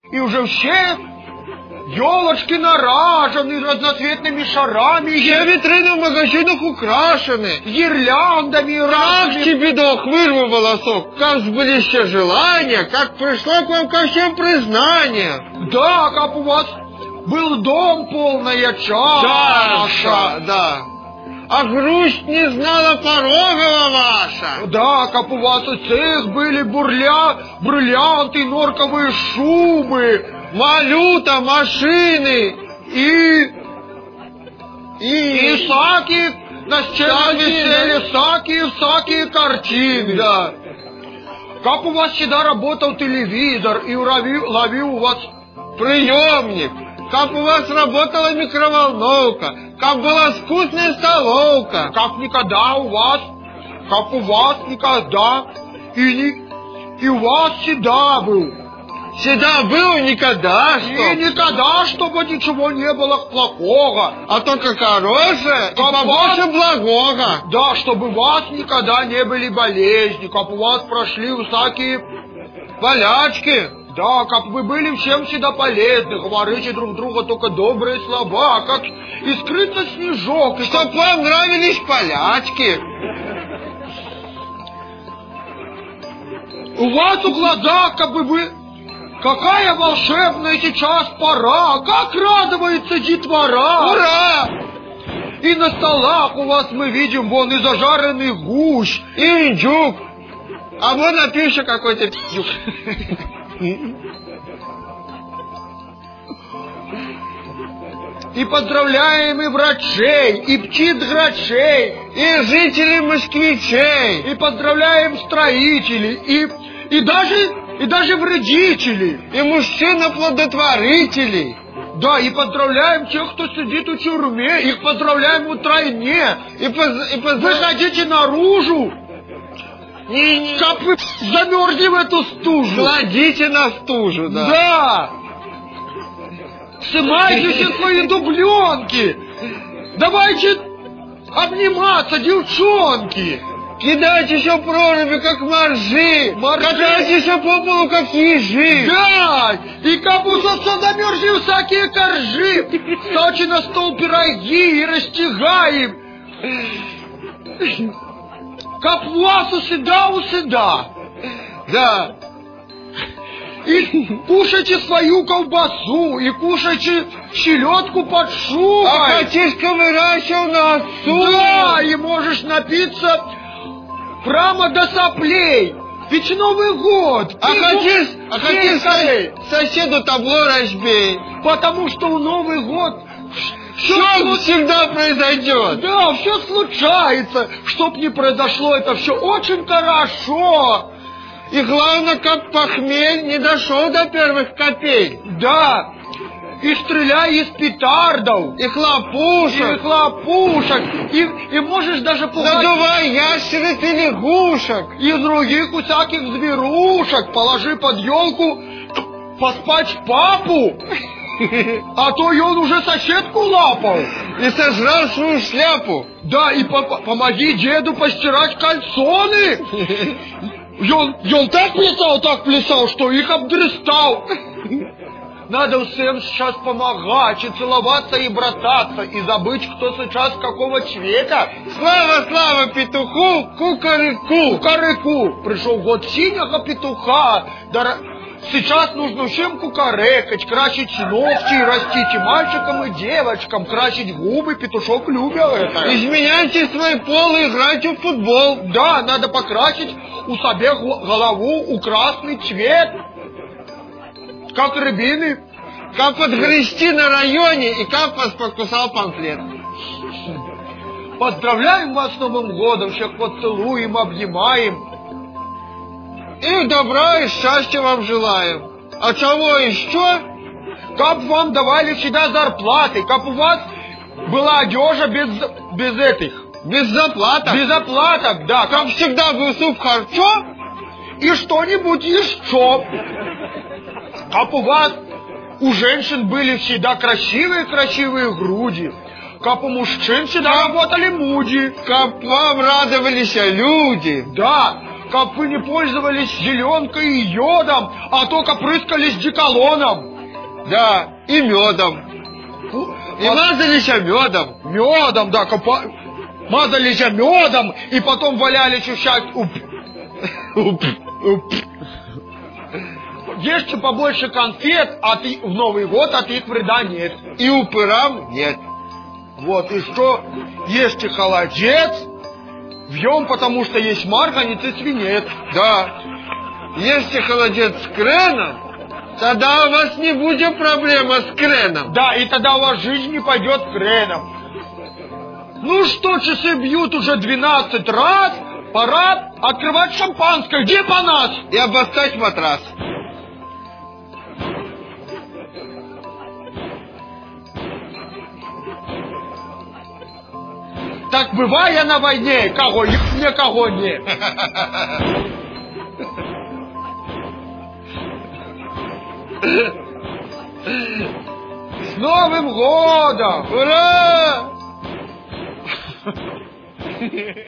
И уже все елочки наражены разноцветными шарами. Все витрины в магазинах украшены. Гирляндами. Как тебе дох вырву волосок, как сбылись все желания, как пришло к вам ко всем признание. Да, как у вас был дом, полная чаша. Да. А грусть не знала порога ваша. Да, как у вас и цех были бриллианты, норковые шубы, валюта, машины и всякие на стенах висели всякие картины. Да. Как у вас всегда работал телевизор и ловил у вас приемник. Как у вас работала микроволновка, как была вкусная столовка. Как никогда у вас никогда, и у вас всегда был. Всегда был, никогда, что? И никогда, чтобы ничего не было плохого. А только хорошее и побольше благого. Да, чтобы у вас никогда не были болезни, как у вас прошли всякие болячки. Да, как вы были всем всегда полезны, говорите друг другу только добрые слова, как искрится снежок. И чтоб вам нравились полячки. У вас в глазах как бы вы... Какая волшебная сейчас пора, как радуется детвора. Ура! И на столах у вас мы видим вон и зажаренный гусь, и индюк. А вон напиши какой-то пиздюк. И поздравляем и врачей, и птиц-грачей, и жителей москвичей, и поздравляем строителей, и даже вредителей, и мужчин-оплодотворителей. Да, и поздравляем тех, кто сидит в тюрьме, их поздравляем втройне. Выходите наружу. Как вы замерзли в эту стужу. Кладите на стужу, да. Да. Снимайте все свои дубленки. Давайте обниматься, девчонки. Кидайте еще проруби, как моржи. Катайте еще по полу, как ежи. Да, и капуста замерзли всякие коржи. Ставьте на стол пироги и растягаем. Капуасу сюда. Да. И кушайте свою колбасу, и кушайте селедку под шубой. А хотишь ковырайся у нас? Да, и можешь напиться прямо до соплей. Ведь Новый год. А хотишь соседу табло разбей. Потому что в Новый год все всегда произойдет. Да, все случается. Чтоб не произошло, это все очень хорошо. И главное, как похмель не дошел до первых копеек. Да. И стреляй из петардов, и хлопушек, и можешь даже пугать... Надувай ящериц и лягушек, и других всяких зверушек. Положи под елку поспать папу, а то и он уже соседку лапал. И сожрал свою шляпу. Да, и помоги деду постирать кальсоны. И он так плясал, что их обдрыстал. Надо всем сейчас помогать, и целоваться, и брататься, и забыть, кто сейчас какого цвета. Слава петуху, кукареку. Пришел год синего петуха. Сейчас нужно всем кукарекать, красить ногти, растить и мальчикам, и девочкам, красить губы. Петушок любит это. Изменяйте свой пол и играйте в футбол. Да, надо покрасить у себя голову у красный цвет. Как рябины. Как подгрести на районе и как вас покусал памфлет. Поздравляем вас с Новым годом, всех поцелуем, обнимаем. И добра, и счастья вам желаем. А чего еще? Как вам давали всегда зарплаты, как у вас была одежа без этих. Без заплаток? Без заплаток, да. Как всегда был суп харчо и что-нибудь еще. Как у вас у женщин были всегда красивые груди. Как у мужчин всегда работали муди. Как вам радовались люди. Да. как вы не пользовались зеленкой и йодом, а только прыскались деколоном. Да, и медом. И мазались медом. Медом, да, мазались медом, и потом валялись у счастья. Ешьте побольше конфет, в Новый год от их вреда нет. И упырам нет. Вот, и что? Ешьте холодец, вьем, потому что есть марганец и свинец. Да. Ешьте холодец с креном, тогда у вас не будет проблемы с креном. Да, и тогда у вас жизнь не пойдет креном. Ну что, часы бьют уже 12 раз, пора открывать шампанское. Где по нас? И обоссать матрас. Так бывая на войне, кого мне, кого не. С Новым годом! Ура!